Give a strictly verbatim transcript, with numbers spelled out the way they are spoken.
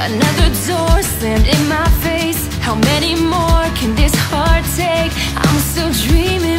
Another door slammed in my face. How many more can this heart take? I'm still dreaming.